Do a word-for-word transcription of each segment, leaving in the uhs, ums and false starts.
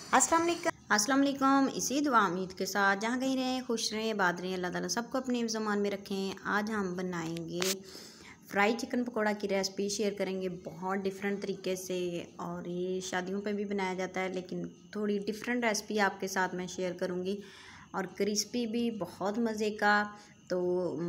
अस्सलाम वालेकुम अस्सलाम वालेकुम। इसी दुआ उम्मीद के साथ जहाँ कहीं रहें खुश रहें आबाद रहें, अल्लाह ताला सबको अपने ज़मान में रखें। आज हम बनाएंगे फ्राई चिकन पकोड़ा की रेसिपी शेयर करेंगे बहुत डिफरेंट तरीके से, और ये शादियों पे भी बनाया जाता है लेकिन थोड़ी डिफरेंट रेसिपी आपके साथ मैं शेयर करूँगी, और क्रिस्पी भी बहुत मज़े का तो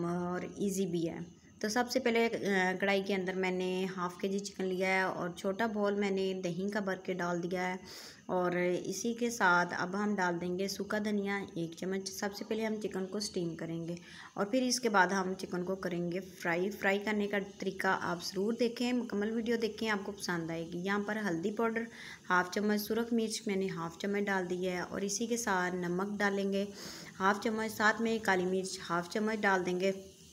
और इजी भी है। तो सबसे पहले कढ़ाई के अंदर मैंने हाफ़ के जी चिकन लिया है और छोटा बॉल मैंने दही का भर के डाल दिया है, और इसी के साथ अब हम डाल देंगे सूखा धनिया एक चम्मच। सबसे पहले हम चिकन को स्टीम करेंगे और फिर इसके बाद हम चिकन को करेंगे फ्राई। फ्राई करने का तरीका आप ज़रूर देखें, मुकम्मल वीडियो देखें, आपको पसंद आएगी। यहाँ पर हल्दी पाउडर हाफ़ चम्मच, सुरख मिर्च मैंने हाफ़ चम्मच डाल दी है, और इसी के साथ नमक डालेंगे हाफ़ चम्मच, साथ में काली मिर्च हाफ़ चम्मच डाल देंगे।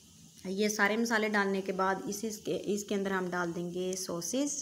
ये सारे मसाले डालने के बाद इस इसके इसके अंदर हम डाल देंगे सॉसेस।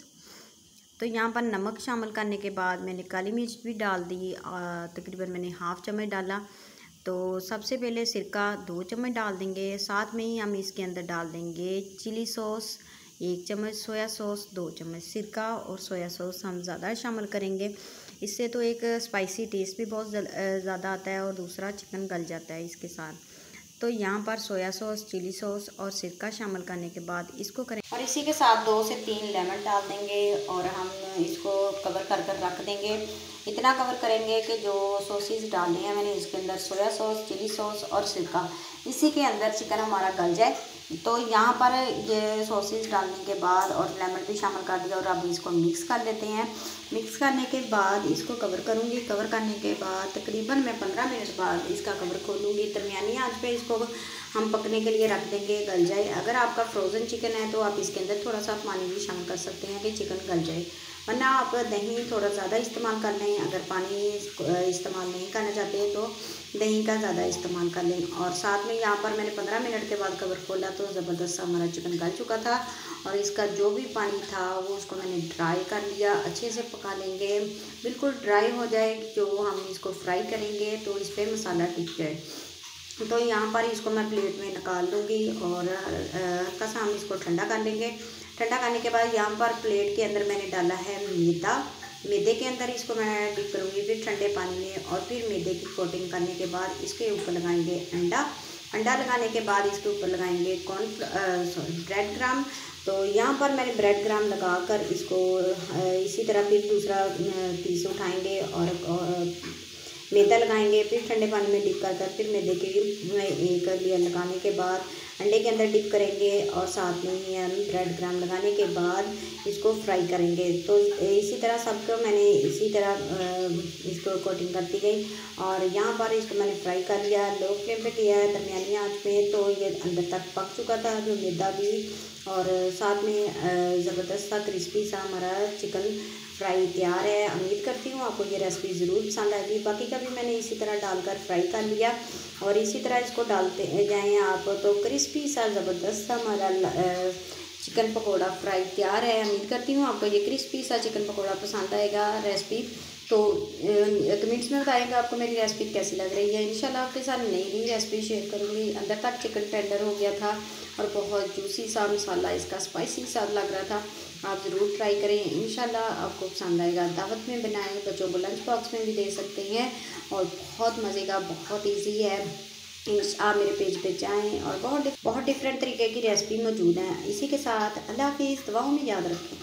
तो यहाँ पर नमक शामिल करने के बाद मैंने काली मिर्च भी डाल दी, तकरीबन मैंने हाफ़ चम्मच डाला। तो सबसे पहले सिरका दो चम्मच डाल देंगे, साथ में ही हम इसके अंदर डाल देंगे चिली सॉस एक चम्मच, सोया सॉस दो चम्मच। सिरका और सोया सॉस हम ज़्यादा शामिल करेंगे, इससे तो एक स्पाइसी टेस्ट भी बहुत ज़्यादा आता है और दूसरा चिकन गल जाता है इसके साथ। तो यहाँ पर सोया सॉस, चिली सॉस और सिरका शामिल करने के बाद इसको करें, और इसी के साथ दो से तीन लेमन डाल देंगे और हम इसको कवर कर कर रख देंगे। इतना कवर करेंगे कि जो सॉसेस डालने हैं मैंने इसके अंदर सोया सॉस, चिली सॉस और सिरका, इसी के अंदर चिकन हमारा गल जाए। तो यहाँ पर ये सॉसेस डालने के बाद और लेमन भी शामिल कर दिया, और अब इसको मिक्स कर लेते हैं। मिक्स करने के बाद इसको कवर करूँगी। कवर करने के बाद तकरीबन मैं पंद्रह मिनट बाद इसका कवर खोलूँगी। दरमियानी आंच पे इसको हम पकने के लिए रख देंगे, गल जाए। अगर आपका फ्रोज़न चिकन है तो आप इसके अंदर थोड़ा सा पानी भी शामिल कर सकते हैं कि चिकन गल जाए, वरना आप दही थोड़ा ज़्यादा इस्तेमाल कर लें। अगर पानी इस्तेमाल नहीं करना चाहते तो दही का ज़्यादा इस्तेमाल कर लें। और साथ में यहाँ पर मैंने पंद्रह मिनट के बाद कवर खोला तो ज़बरदस्त सा हमारा चिकन गल चुका था, और इसका जो भी पानी था वो उसको मैंने ड्राई कर लिया। अच्छे से पका लेंगे, बिल्कुल ड्राई हो जाए जो हम इसको फ्राई करेंगे तो इस पर मसाला टिक जाए। तो यहाँ पर इसको मैं प्लेट में निकाल लूँगी और हल्का सा हम इसको ठंडा कर लेंगे। ठंडा करने के बाद यहाँ पर प्लेट के अंदर मैंने डाला है मैदा। मैदे के अंदर इसको मैं डिप करूँगी फिर ठंडे पानी में, और फिर मैदे की कोटिंग करने के बाद इसके ऊपर लगाएंगे अंडा। अंडा लगाने के बाद इसके ऊपर लगाएंगे कॉर्न सॉरी ब्रेड ग्राम। तो यहाँ पर मैंने ब्रेड ग्राम लगाकर इसको इसी तरह फिर दूसरा पीस उठाएंगे और, और मैदा लगाएंगे, फिर ठंडे पानी में डिप कर कर फिर मैदे के एक लेयर लगाने के बाद अंडे के अंदर डिप करेंगे, और साथ में ही हम ब्रेड ग्राम लगाने के बाद इसको फ्राई करेंगे। तो इसी तरह सबको मैंने इसी तरह इसको कोटिंग करती गई, और यहाँ पर इसको मैंने फ्राई कर लिया। लो फ्लेम पे किया है दरमियानी आंच पे, तो ये अंदर तक पक चुका था जो मैदा भी, और साथ में ज़बरदस्त सा क्रिस्पी सा हमारा चिकन फ्राई तैयार है। उम्मीद करती हूँ आपको ये रेसिपी ज़रूर पसंद आएगी। बाकी का भी मैंने इसी तरह डालकर फ्राई कर लिया, और इसी तरह इसको डालते जाएं आप, तो क्रिस्पी सा ज़बरदस्त सा हमारा चिकन पकोड़ा फ्राई तैयार है। उम्मीद करती हूँ आपको ये क्रिस्पी सा चिकन पकोड़ा पसंद आएगा रेसिपी। तो कमेंट्स में बताएगा आपको मेरी रेसिपी कैसी लग रही है। इंशाल्लाह आपके साथ नई नई रेसिपी शेयर करूँगी। अंदर तक चिकन टेंडर हो गया था और बहुत जूसी सा मसाला इसका स्पाइसी सा लग रहा था। आप ज़रूर ट्राई करें, इंशाल्लाह आपको पसंद आएगा। दावत में बनाएं, बच्चों को लंच बॉक्स में भी दे सकते हैं, और बहुत मज़े का, बहुत ईजी है। आप मेरे पेज पे जाएं, और बहुत बहुत डिफरेंट तरीके की रेसिपी मौजूद है। इसी के साथ अल्लाह हाफिज़, दुआओं में याद रखें।